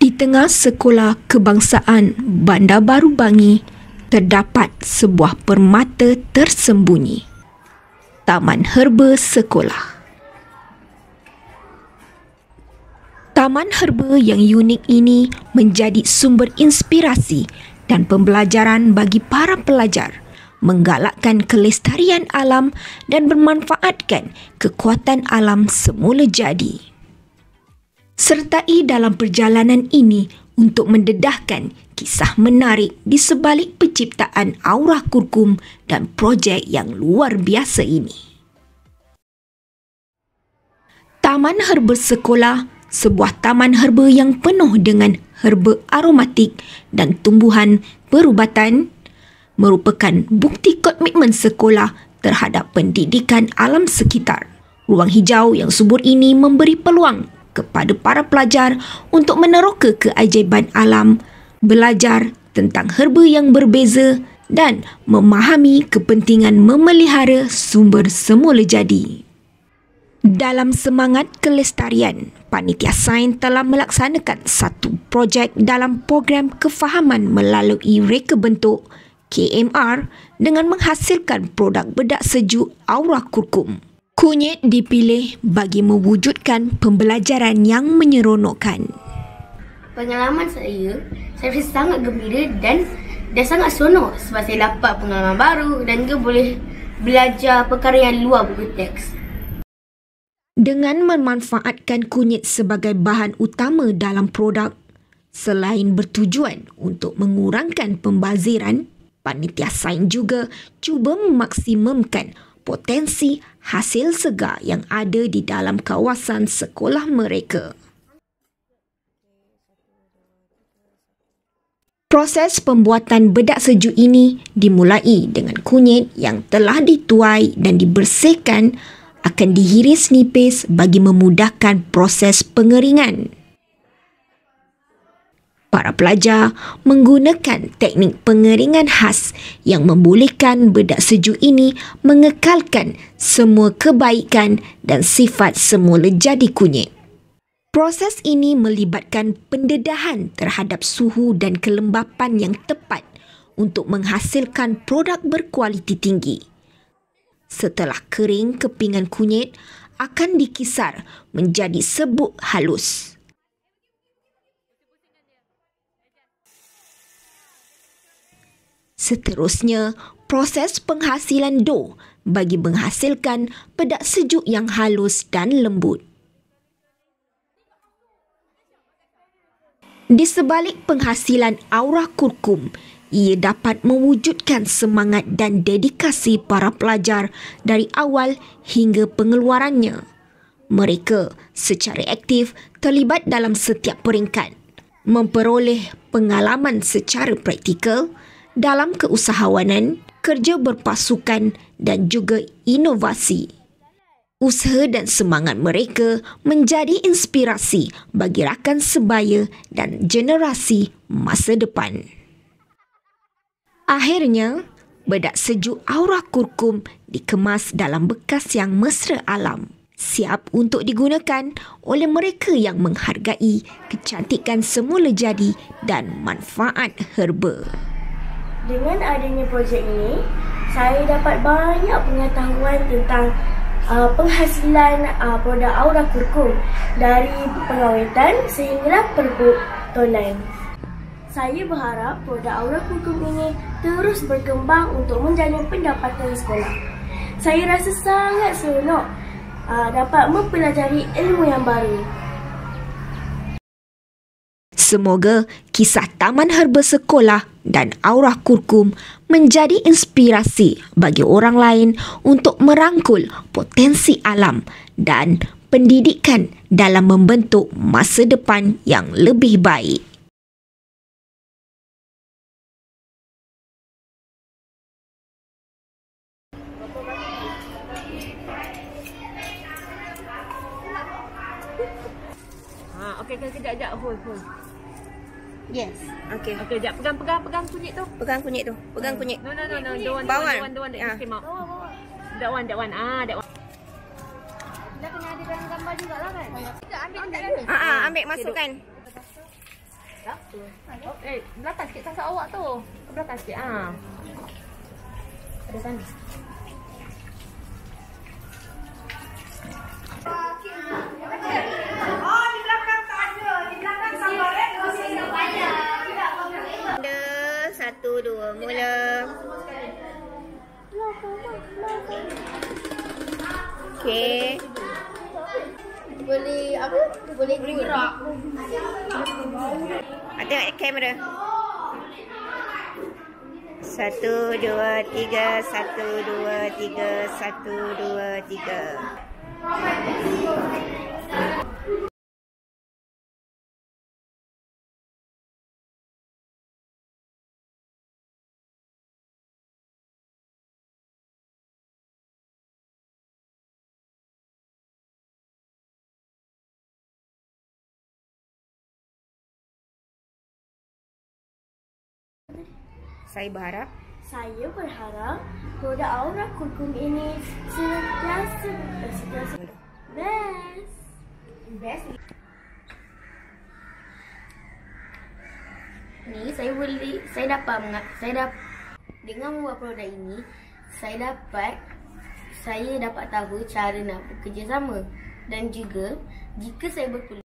Di tengah Sekolah Kebangsaan Bandar Baru Bangi terdapat sebuah permata tersembunyi. Taman Herba Sekolah. Taman herba yang unik ini menjadi sumber inspirasi dan pembelajaran bagi para pelajar, menggalakkan kelestarian alam dan bermanfaatkan kekuatan alam semula jadi. Sertai dalam perjalanan ini untuk mendedahkan kisah menarik di sebalik penciptaan aura kurkum dan projek yang luar biasa ini. Taman Herba Sekolah, sebuah taman herba yang penuh dengan herba aromatik dan tumbuhan perubatan, merupakan bukti komitmen sekolah terhadap pendidikan alam sekitar. Ruang hijau yang subur ini memberi peluang kepada para pelajar untuk meneroka keajaiban alam, belajar tentang herba yang berbeza dan memahami kepentingan memelihara sumber semula jadi. Dalam semangat kelestarian, Panitia Sains telah melaksanakan satu projek dalam program kefahaman melalui reka bentuk KMR dengan menghasilkan produk bedak sejuk aura kurkum. Kunyit dipilih bagi mewujudkan pembelajaran yang menyeronokkan. Pengalaman saya rasa sangat gembira dan sangat seronok sebab saya dapat pengalaman baru dan juga boleh belajar perkara yang luar buku teks. Dengan memanfaatkan kunyit sebagai bahan utama dalam produk, selain bertujuan untuk mengurangkan pembaziran, Panitia Sains juga cuba memaksimumkan potensi hasil segar yang ada di dalam kawasan sekolah mereka. Proses pembuatan bedak sejuk ini dimulai dengan kunyit yang telah dituai dan dibersihkan akan dihiris nipis bagi memudahkan proses pengeringan. Para pelajar menggunakan teknik pengeringan khas yang membolehkan bedak sejuk ini mengekalkan semua kebaikan dan sifat semula jadi kunyit. Proses ini melibatkan pendedahan terhadap suhu dan kelembapan yang tepat untuk menghasilkan produk berkualiti tinggi. Setelah kering, kepingan kunyit akan dikisar menjadi serbuk halus. Seterusnya, proses penghasilan dough bagi menghasilkan bedak sejuk yang halus dan lembut. Di sebalik penghasilan aura kurkum, ia dapat mewujudkan semangat dan dedikasi para pelajar dari awal hingga pengeluarannya. Mereka secara aktif terlibat dalam setiap peringkat, memperoleh pengalaman secara praktikal dalam keusahawanan, kerja berpasukan dan juga inovasi. Usaha dan semangat mereka menjadi inspirasi bagi rakan sebaya dan generasi masa depan. Akhirnya, bedak sejuk aura kurkum dikemas dalam bekas yang mesra alam, siap untuk digunakan oleh mereka yang menghargai kecantikan semula jadi dan manfaat herba. Dengan adanya projek ini, saya dapat banyak pengetahuan tentang penghasilan produk aura kurkum dari pengawetan sehingga perbutonan. Saya berharap produk aura kurkum ini terus berkembang untuk menjalin pendapatan sekolah. Saya rasa sangat seronok dapat mempelajari ilmu yang baru. Semoga kisah Taman Herba Sekolah dan aura kurkum menjadi inspirasi bagi orang lain untuk merangkul potensi alam dan pendidikan dalam membentuk masa depan yang lebih baik. Okey, kejap, hold. Yes. Okay. Okey, jap pegang kunyit tu. Pegang kunyit tu. Pegang kunyit. No. Don't want. Ya. Came out. That one. That one. Dah kena ada dalam gambar jugalah kan? Kita ambil kat dalam ni. Ambil masukkan. Oh, belakang sikit sasar awak tu. Ke belakang sikit. Ada sana. Satu, dua, mula. Okey. Boleh apa? Boleh gerak. Tengok kamera. 1, 2, 3. 1, 2, 3. 1, 2, 3. Saya berharap produk Aura Kurkum ini sentiasa best. Ni saya dapat dengan membuat produk ini, saya dapat tahu cara nak bekerjasama, dan juga jika saya berkulit